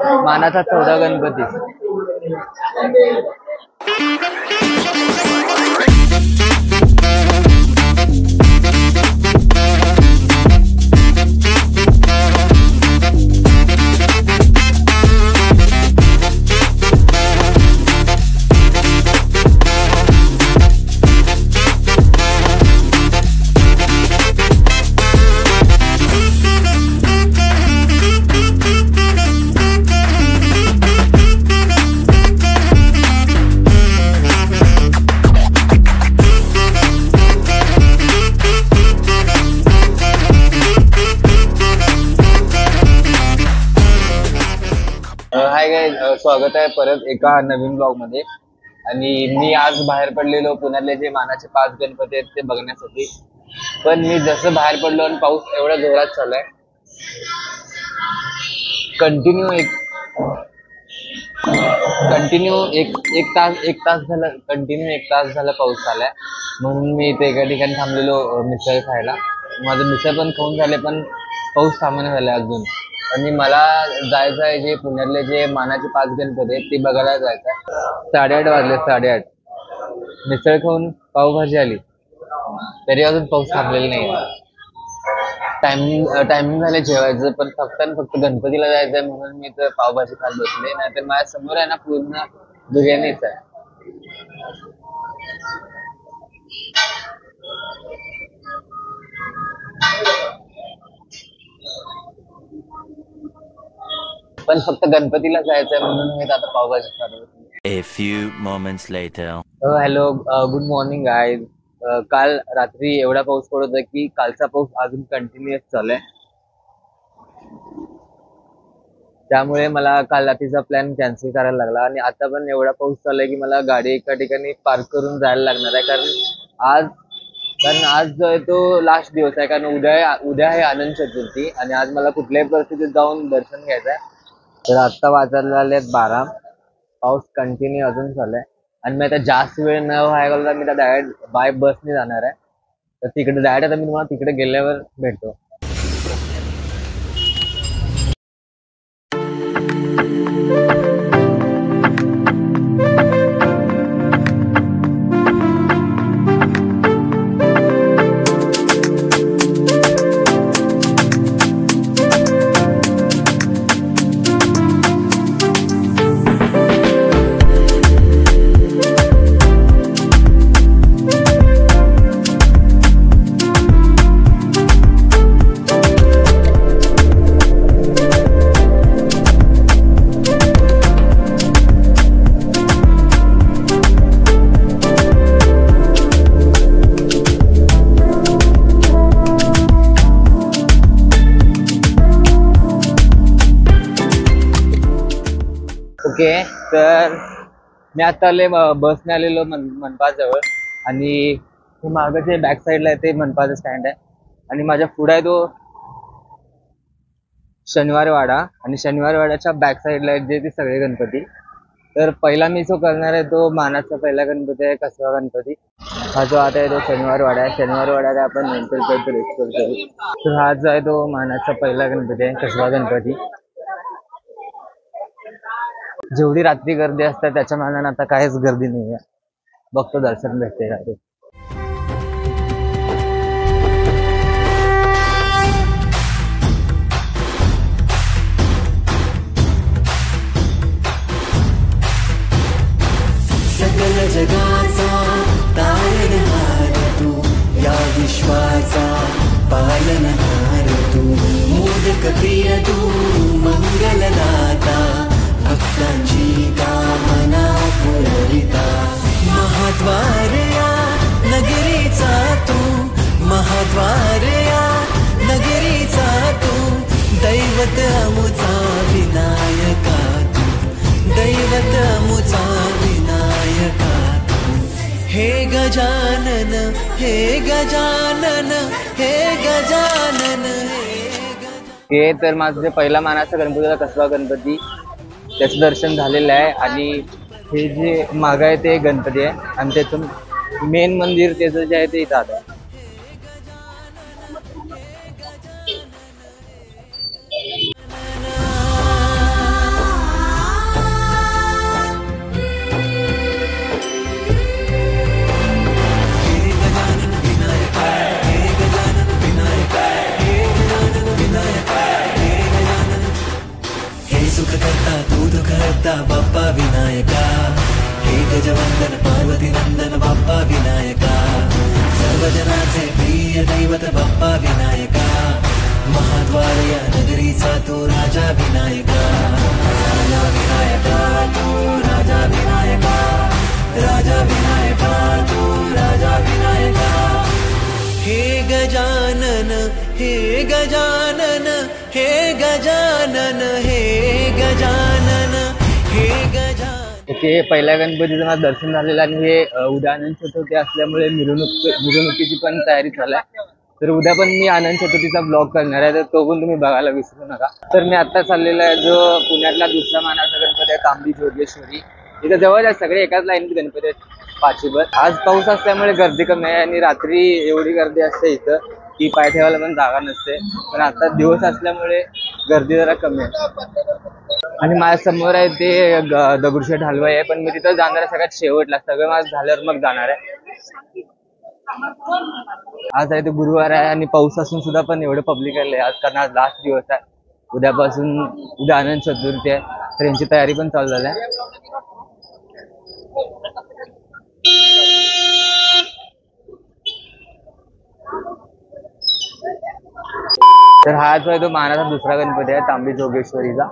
मानाचा 14 Ganpati. Hi guys, स्वागत आहे परत एका नवीन ब्लॉग मध्ये। आणि मी आज बाहेर पडलेलो पुण्यातले जे मानाचे 5 गणपती आहेत ते बघण्यासाठी। पण मी जसं बाहेर पडलो आणि पाऊस एवढा जोरात चाललाय, कंटिन्यू एक तास झाला पाऊस चाललाय। म्हणून मी इथे एका ठिकाणी थांबलेलो मिसळ खायला। माझं मिसळ पण खाऊन झाले, पण पाऊस थांबणे झालाय अजून। आणि मला जायचं आहे जे पुण्यातले जे मानाचे 5 गणपती आहेत ते बघायला जायचं आहे। 8:30 वाजले, 8:30। मिसळ खाऊन पावभाजी आली तरी अजून पाऊस थांबलेला नाही। टायमिंग झाले जेवायचं, पण फक्त गणपतीला जायचंय म्हणून मी तर पावभाजी खात बसले। नाहीतर माझ्या समोर आहे ना पूर्ण बिर्याणीच आहे। पण फक्त गणपतीला जायचंय म्हणून मी आता पावभाजी खातो। A few moments later. Hello, good morning guys. काल रात्री एवढा पाऊस पडत होता की कालचा पाऊस अजून कंटिन्युअस चालू आहे। त्यामुळे मला काल रात्रीचा प्लॅन कॅन्सल करायला लागला। आणि आता पण एवढा पाऊस चालू आहे की मला गाडी एका ठिकाणी पार्क करून जायला लागणार आहे। कारण आज जो आहे तो लास्ट दिवस आहे। कारण उद्या आहे आनंद चतुर्थी आणि आज मला कुठल्याही परिस्थितीत जाऊन दर्शन घ्यायचं आहे। तर आता वाजले आहेत 12। पाऊस कंटिन्यू अजून चालू आहे आणि मी आता जास्त वेळ न व्हायला मी डायरेक्ट बाय बसने जाणार आहे। तर तिकडे डायरेक्ट आता मी तुम्हाला तिकडे गेल्यावर भेटतो। ओके, तर मी आता आले बसने आलेलो मनपाजवळ। आणि मागं जे बॅक साईडला आहे ते मनपाचं स्टँड आहे आणि माझ्या पुढे आहे तो शनिवारवाडा। आणि शनिवारवाड्याच्या बॅक साईडला आहे ते सगळे गणपती। तर पहिला मी जो करणार आहे तो मानाचा पहिला गणपती आहे कसबा गणपती। हा जो आता आहे तो शनिवारवाडा आहे। शनिवारवाड्याला आपण नंतर काहीतरी एक्सप्लोर करू। तर हा जो आहे तो मानाचा पहिला गणपती आहे, कसबा गणपती। जेवढी रात्री गर्दी असते त्याच्या मानाने आता काहीच गर्दी नाही आहे। बघतो दर्शन भेटते का ते। सकल जगाचा तारणहार तू, या विश्वाचा पालनहार तू, मोदक प्रिय तू, मंगलदाता, भक्तांची कामना पुरविता। महाद्वार या नगरीचा तू, महाद्वार या नगरीचा तू, दैवत अमुचा विनायका तू, दैवत अमुचा विनायका तू। हे गजानन, हे गजानन, हे गजानन, हे तर माझं जे पहिला मानाचा गणपती होता कसबा गणपती, त्याचं दर्शन झालेलं आहे। आणि हे जे मागं आहे ते गणपती आहे आणि त्याचं मेन मंदिर त्याचं जे आहे ते इथं आहे। सुख करता तू दुख हरता बाप्पा विनायका, हे गजवंदन पार्वती नंदन बाप्पा विनायका, सर्व जनाचे प्रिय दैवत बाप्पा विनायका, महाद्वार या नगरीचा तू राजा विनायका, राजा विनायका तू राजा विनायका, राजा विनायका तू राजा विनायका। हे गजानन हे गजानन हे गजानन हे गजानन हे गजानन। ओके, पहिल्या गणपतीचं माझं दर्शन झालेलं आणि हे उद्या अनंत चतुर्थी असल्यामुळे मिरवणुकीची पण तयारी चालू आहे। तर उद्या पण मी अनंत चतुर्थीचा ब्लॉग करणार आहे, तर तो पण तुम्ही बघायला विसरू नका। तर मी आता चाललेला आहे जो पुण्यातला दुसरा मानाचा गणपती आहे तांबडी जोगेश्वरी, इथं जवळ आहे, सगळे एकाच लाईनीत गणपती आहेत पाचीभर। आज पाऊस असल्यामुळे गर्दी कमी आहे आणि रात्री एवढी गर्दी असते इथं की पाय ठेवायला पण जागा नसते, पण आता दिवस असल्यामुळे गर्दी जरा कमी आहे। आणि माझ्या समोर आहे ते दगडूशेठ हलवाई आहे, पण मी तिथं जाणार आहे सगळ्यात शेवटला, सगळं माझं झाल्यावर मग जाणार आहे। आज आहे ते गुरुवार आहे आणि पाऊस असून सुद्धा पण एवढं पब्लिक आले आज, कारण आज लास्ट दिवस आहे, उद्यापासून उद्या अनंत चतुर्थी आहे, तर यांची तयारी पण चालू झाली आहे। तर हा जो आहे तो मानाचा दुसरा गणपती आहे तांबडी जोगेश्वरीचा।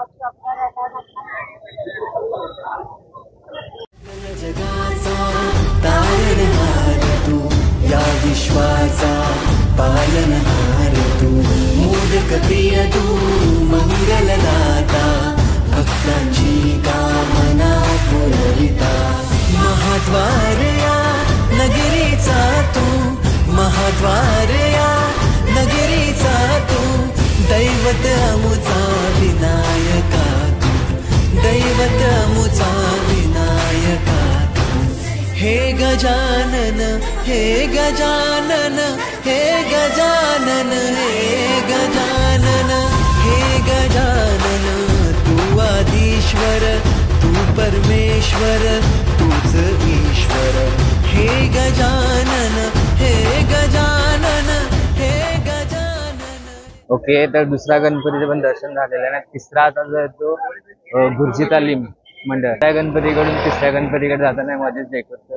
जगाचा तारणहार तू, या विश्वाचा पालनहार तू, मोदक प्रिय तू मंगलदाता, भक्तांची कामना पुरविता, महाद्वार या नगरीचा तू, महाद्वार या नगरीचा तू, दैवत अमुचा विनायका तू, दैवत अमुचा विनायका तू। हे गजानन हे गजानन हे गजानन हे गजानन हे गजानन, तू आदिश्वर तू परमेश्वर तूच ईश्वर, हे गजानन हे गजानन हे गजानन। ओके, तर दुसरा गणपतीचं पण दर्शन झालेलं आहे ना। तिसरा आता जो आहे तो गुरुजी तालीम मंडळ, त्या गणपतीकडून तिसऱ्या गणपतीकडे जाताना मध्येच देखत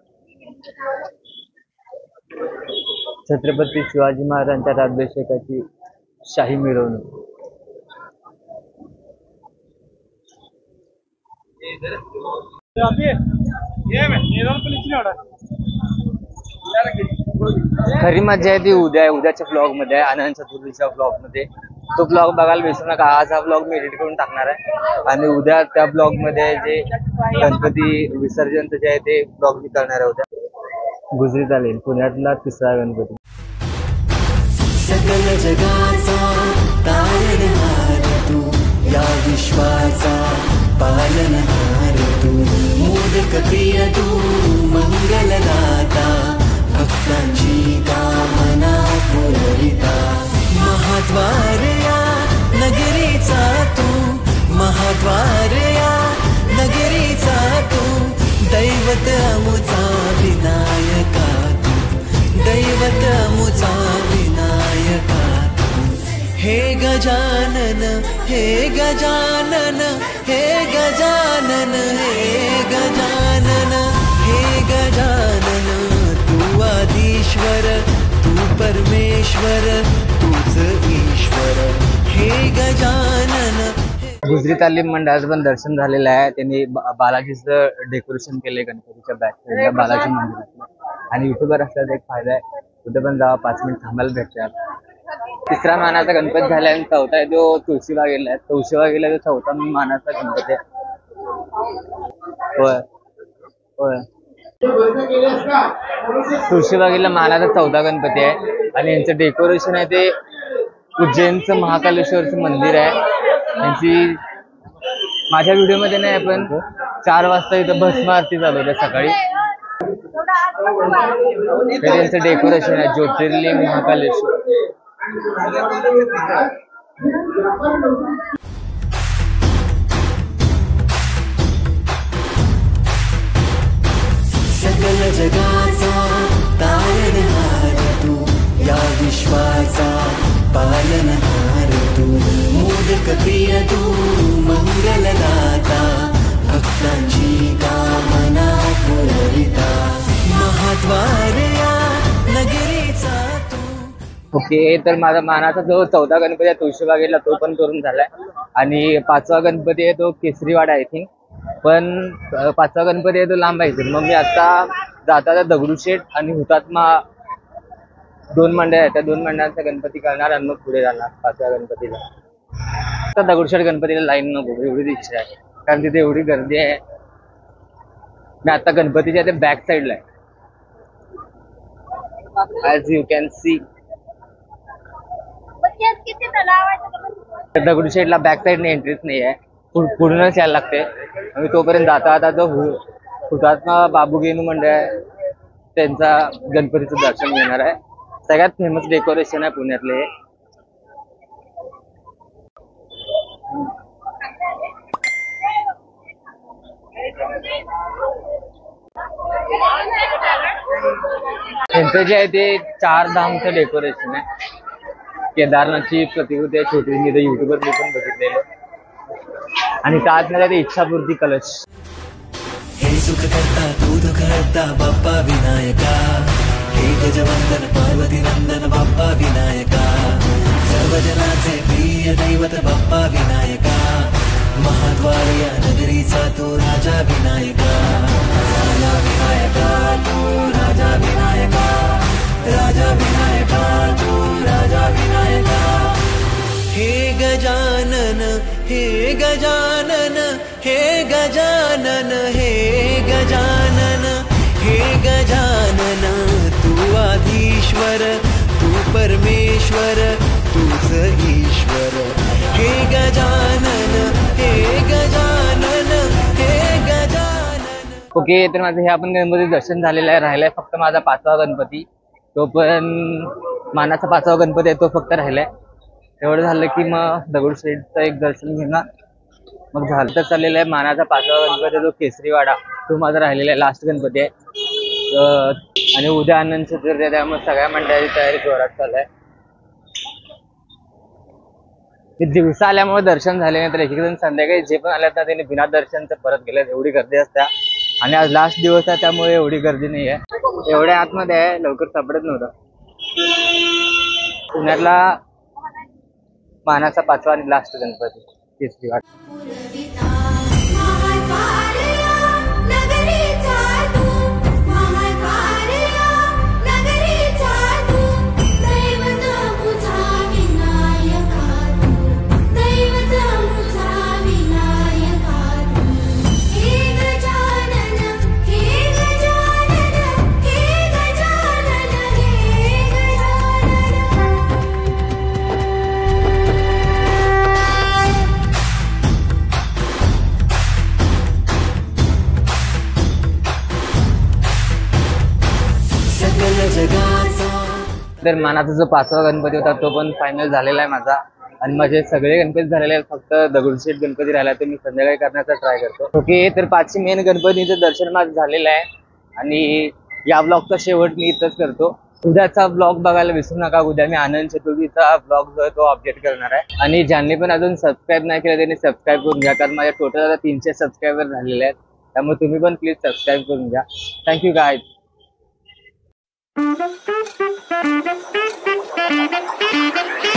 छत्रपती शिवाजी महाराजांच्या राज्याभिषेकाची शाही मिरवणूक। खरी मजा आहे ती उद्याच्या ब्लॉग मध्ये आहे, अनंत चतुर्थीच्या ब्लॉग मध्ये, तो ब्लॉग बघायला विसरू नका। आज हा ब्लॉग मी एडिट करून टाकणार आहे आणि उद्या त्या ब्लॉग मध्ये जे गणपती विसर्जनचं जे आहे ते ब्लॉग मी करणार आहे उद्या। गुजरी तालीम पुण्यातला तिसरा गणपती। सकल जगाचा तारणहार तू, या विश्वाचा पालनहार तू, मोदक प्रिय तू मंगलदाता, भक्तांची कामना पुरविता, महाद्वार या नगरीचा तू, महाद्वार या नगरीचा तू, दैवत अमुचा विनायका तू, दैवत अमुचा विनायका तू। हे गजानन हे गजानन हे गजानन हे गजानन हे गजानन, तू आदिश्वर तू परमेश्वर तूच ईश्वर, हे गजानन। गुजरी तालीम मंडळाचं पण दर्शन झालेलं आहे, त्यांनी बालाजीचं डेकोरेशन केलंय गणपतीच्या बॅक साईडला बालाजी मंदिरातलं, आणि युट्यूबर असल्याचा एक फायदा आहे, कुठे पण जावा 5 मिनिट थांबायला भेटतात। तिसरा मानाचा गणपती झाला आणि चौथा आहे तो तुळशीबागेला आहे, तुळशीबागेला जो चौथा मानाचा गणपती आहे। होय होय, तुळशीबागेला मानाचा चौथा गणपती आहे आणि यांचं डेकोरेशन आहे ते उज्जैनचं महाकालेश्वरचं मंदिर आहे। यांची माझ्या व्हिडिओमध्ये नाही, पण 4 वाजता इथं भस्म आरती चालू होत्या सकाळी, तर यांचं डेकोरेशन आहे ज्योतिर्लिंग महाकालेश्वर। सकल जगाचा तारणहार तू, या विश्वाचा पालनहार तू, मोदक प्रिय तू ओके, तर माझा मानाचा जो 14 गणपती आहे तुळशीबागेला तो पण करून झालाय. आणि 5वा गणपती आहे तो केसरीवाडा आय थिंक. पण 5वा गणपती आहे तो लांब आहे. मग मी आता जाता दगडूशेठ आणि हुतात्मा 2 मंडळ आहेत, त्या 2 मंडळांचा गणपती करणार आणि मग पुढे जाणार 5व्या गणपतीला. आता दगडूशेठ गणपतीला लाईन नको एवढीच इच्छा आहे, कारण तिथे एवढी गर्दी आहे. मी आता गणपतीच्या ते बॅक साईडला आहे, ऍज यू कॅन सी. दगडूशेठला बॅक साईडने एंट्रीच नाही आहे, पुढूनच यायला लागते. आणि तोपर्यंत जाता आता जो हुतात्मा बाबूगेनू मंडळ आहे त्यांचा गणपतीचं दर्शन घेणार आहे. सगळ्यात फेमस डेकोरेशन आहे पुण्यातले. त्यांचं जे आहे ते 4 धामचं डेकोरेशन आहे. केदारनाथची प्रतिकृती आहे छोटी, मी तर युट्यूबवर मी पण बघितलेलं. आणि त्यातमध्ये ते इच्छापूर्ती कलश. हे सुख करता तू दुःख हरता बाप्पा विनायका, हे गजवंदन पार्वती नंदन बाप्पा विनायका, सर्व जनाचे प्रिय दैवत बाप्पा विनायका, महाद्वार या नगरीचा तू राजा विनायका, राजा विनायका तू राजा विनायका, राजा विनायका तू राजा विनायका. हे गजानन हे गजानन हे गजानन हे गजानन हे गजानन, तू आधीश्वर तू परमेश्वर तूच ईश्वर. हे गजानन हे गजानन हे गजानन. ओके, तर माझं हे आपण गणपती दर्शन झालेलं आहे. राहिलाय फक्त माझा 5वा गणपती, तो पण मानाचा 5वा गणपती आहे तो फक्त राहिलाय. एवढं झालं की मग दगडूशेठचं एक दर्शन घेणार, मग झालं. तर चाललेलं आहे मानाचा 5वा गणपती जो केसरीवाडा, तो माझा राहिलेला आहे, लास्ट गणपती आहे. आणि उद्या अनंत चतुर्थी आहे, त्यामुळे सगळ्या मंडळाची तयारी जोरात चालू आहे. दिवसा आल्यामुळे दर्शन झाले नाही, तर एक जण संध्याकाळी जे पण आल्यात ना त्यांनी बिना दर्शनचं परत गेल्यात. एवढी गर्दी असते आणि आज लास्ट दिवस आहे त्यामुळे एवढी गर्दी नाही आहे. एवढ्या आतमध्ये आहे, लवकर सापडत नव्हतं. पुण्यातला मानाचा 5वा आणि लास्ट गणपती केसरीवाडा. तर मानाचा जो 5वा गणपती होता तो पण फायनल झालेला आहे माझा. आणि माझे सगळे गणपती झालेले आहेत, फक्त दगडूशेठ गणपती राहिला तर मी संध्याकाळी करण्याचा ट्राय करतो. ओके, तर 5ची मेन गणपतीचं दर्शन माझं झालेलं आहे. आणि या ब्लॉगचा शेवट मी इथंच करतो. उद्याचा ब्लॉग बघायला विसरू नका. उद्या मी अनंत चतुर्थीचा ब्लॉग जो आहे तो अपडेट करणार आहे. आणि ज्यांनी पण अजून सबस्क्राईब नाही केलं त्यांनी सबस्क्राईब करून घ्या, कारण माझ्या टोटल आता 300 सबस्क्रायबर झालेले आहेत. त्यामुळे तुम्ही पण प्लीज सबस्क्राईब करून घ्या. Thank you guys. Thank you.